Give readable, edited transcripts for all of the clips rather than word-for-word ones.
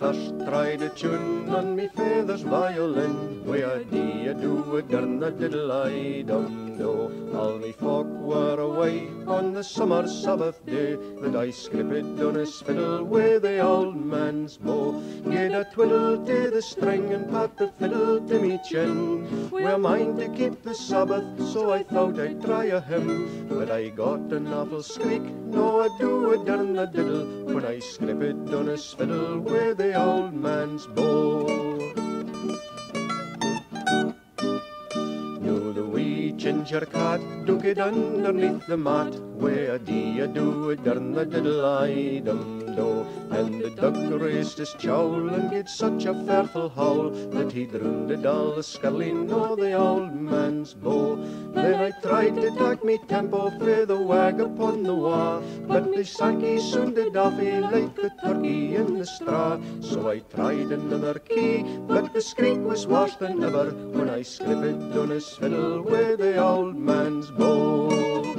first tried a tune on me father's violin, where dee do a durna diddle I dum do. All me folk were away on the summer Sabbath day, that I scripped on his fiddle with the old man's bow. Gave a twiddle to the string and pat the fiddle to me chin. We're mine to keep the Sabbath, so I thought I'd try a hymn, but I got an awful squeak. No, I do a durna diddle when I scripped on his fiddle with the old man's bow. You the wee ginger cat do get underneath the mat, where dee do a durna diddle I dum do. And the dog raised his jowl and gave such a fearful howl that he drowned all the sculling o' the old man's bow. Then I tried to take me tempo for the wag upon the wa', but the sankey soon did offy like the turkey in the straw. So I tried another key, but the squeak was worse than ever when I scripped on his fiddle with the old man's bow.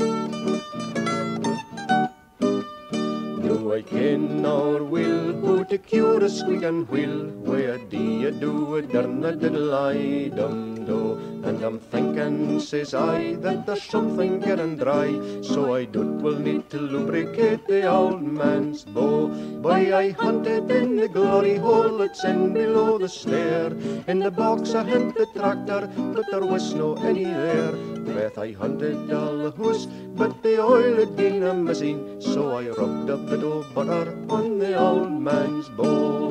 Do I ken or will who to cure a squeakin' wheel, where dee do a durna diddle I dum do. And I'm thinking, says I, that there's something getting dry, so I doot will need to lubricate the old man's bow. Boy, I hunted in the glory hole that's in below the stair, in the box I hint the tractor, but there was no any there. Faith, I hunted all the hoose, but the oil had been a missing, so I rubbed a bit of butter on the old man's bow.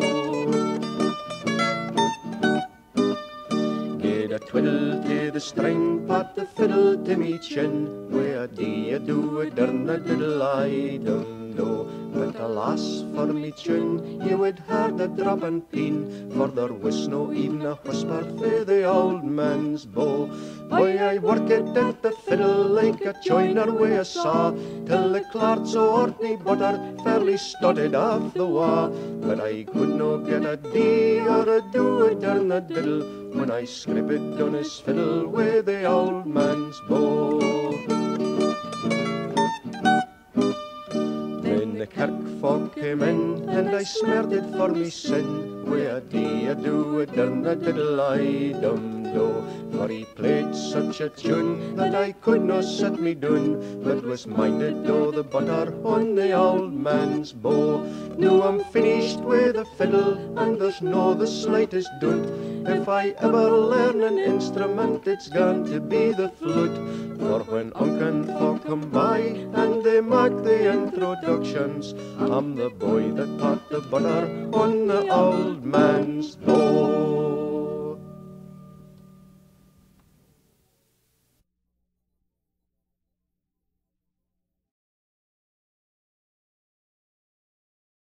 Gave a twiddle to the string, pat the fiddle to me chin, where dee do a durna diddle I dum do. But alas for me tune, you had heard a drop and peen, for there was no even a whisper for the old man's bow. Boy, I worked at the fiddle like a joiner with a saw, till the clarts o' ordinary butter fairly studded off the wa'. But I could no get a dee or a do a durna diddle when I scripped on his fiddle with the old man's bow. The kirk folk came in, and I smeared it for me sin, where dee do a durna diddle I dum do. For he played such a tune that I could no sit me doon, but was minded o' the butter on the old man's bow. Now I'm finished with the fiddle, and there's no the slightest doubt, if I ever learn an instrument, it's going to be the flute. For when unkin folk come by and they make the introductions, I'm the boy that pat the butter on the old man's bow.